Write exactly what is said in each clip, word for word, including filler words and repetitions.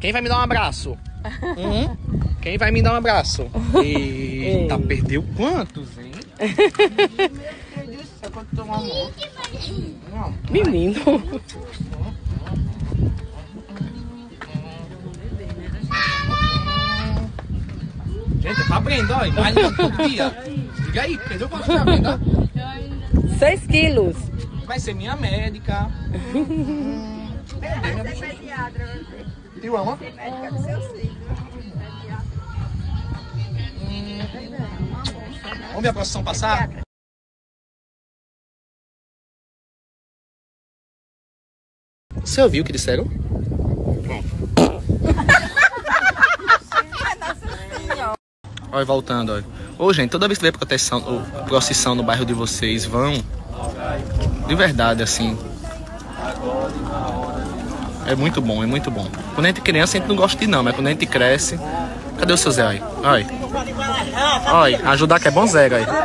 Quem vai me dar um abraço? Hum? Quem vai me dar um abraço? Eita, perdeu quantos, hein? Meu Deus do céu, quanto tomou amor. Menino. Gente, é pra Brenda, olha. Mas não, todo dia. Diga aí, perdeu quanto pra Brenda? Seis quilos. Vai ser minha médica. Tu ama? Vamos ver a procissão passar? Você ouviu o que disseram? Olha, voltando, olha. Ô, gente, toda vez que vê proteção, ou procissão no bairro de vocês, vão. De verdade, assim. É muito bom, é muito bom. Quando a gente é criança, a gente não gosta de ir, não, mas quando a gente cresce. Cadê o seu Zé aí? Olha. Olha, ajudar que é bom Zé, aí.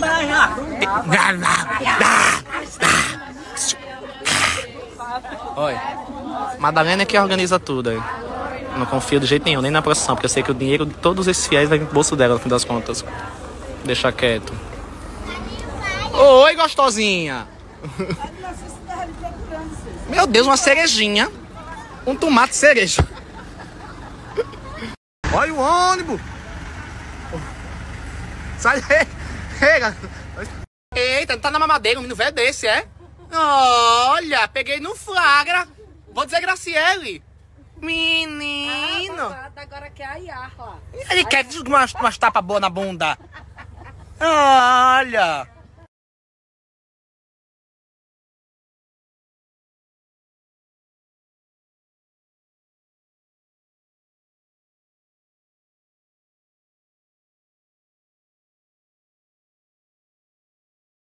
Olha. Madalena é que organiza tudo aí. Não confio de jeito nenhum, nem na procissão, porque eu sei que o dinheiro de todos esses fiéis vai no bolso dela, no fim das contas. Deixa quieto. Oi, gostosinha! Meu Deus, uma cerejinha. Um tomate cereja. Olha o ônibus! Sai daí! Eita, não tá na mamadeira, um menino velho desse, é? Olha, peguei no flagra. Vou dizer Graciele. Menino! Ah, agora quer a Iar lá. Ele quer umas, umas tapas boas na bunda. Olha!